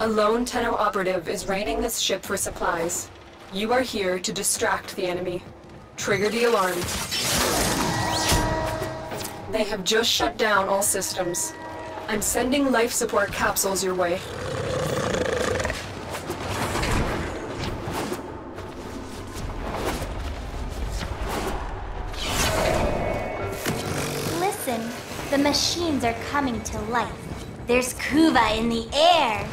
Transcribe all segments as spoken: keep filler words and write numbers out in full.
A lone Tenno operative is raiding this ship for supplies. You are here to distract the enemy. Trigger the alarm. They have just shut down all systems. I'm sending life support capsules your way. Listen, the machines are coming to life. There's Kuva in the air.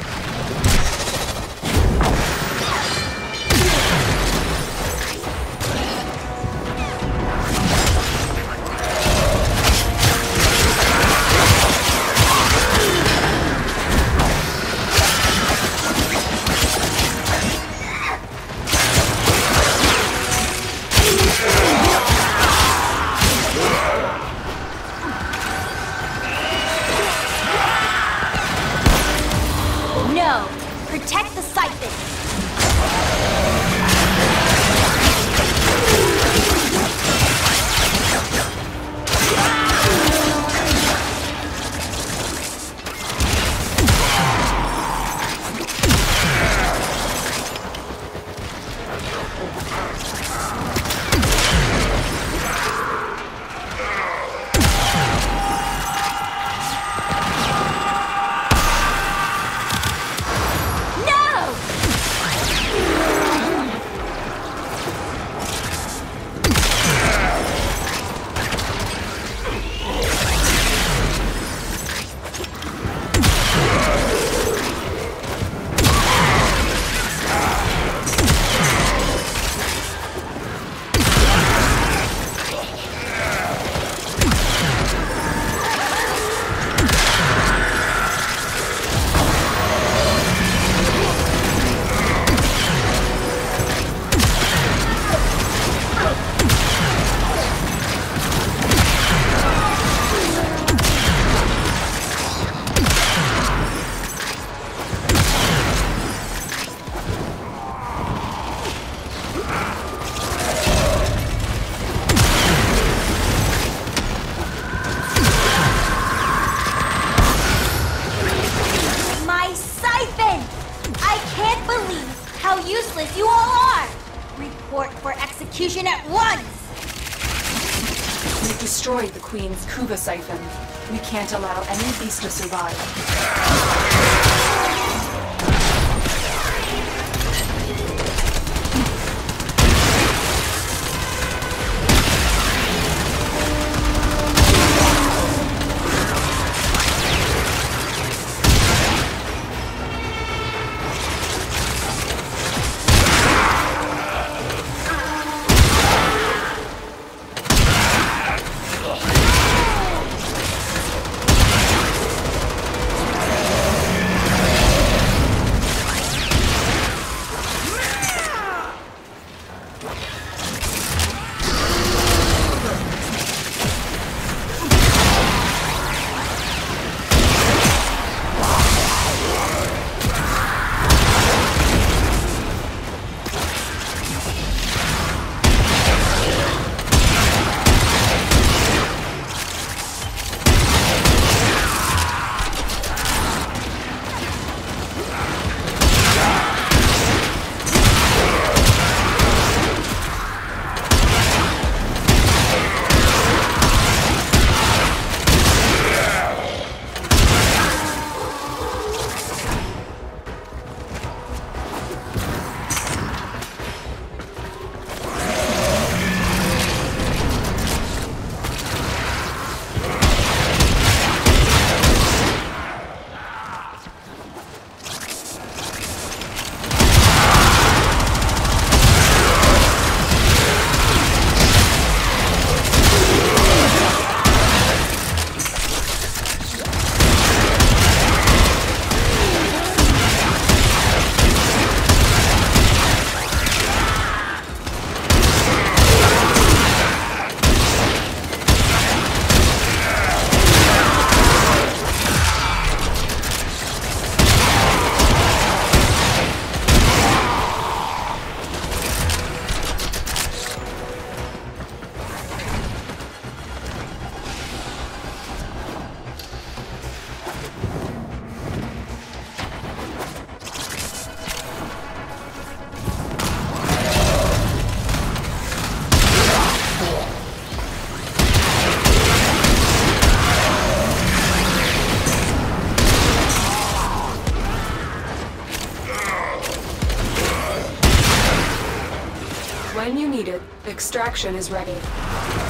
No! Protect the Siphon! How useless you all are! Report for execution at once! We've destroyed the Queen's Kuva Siphon. We can't allow any beast to survive. When you need it, extraction is ready.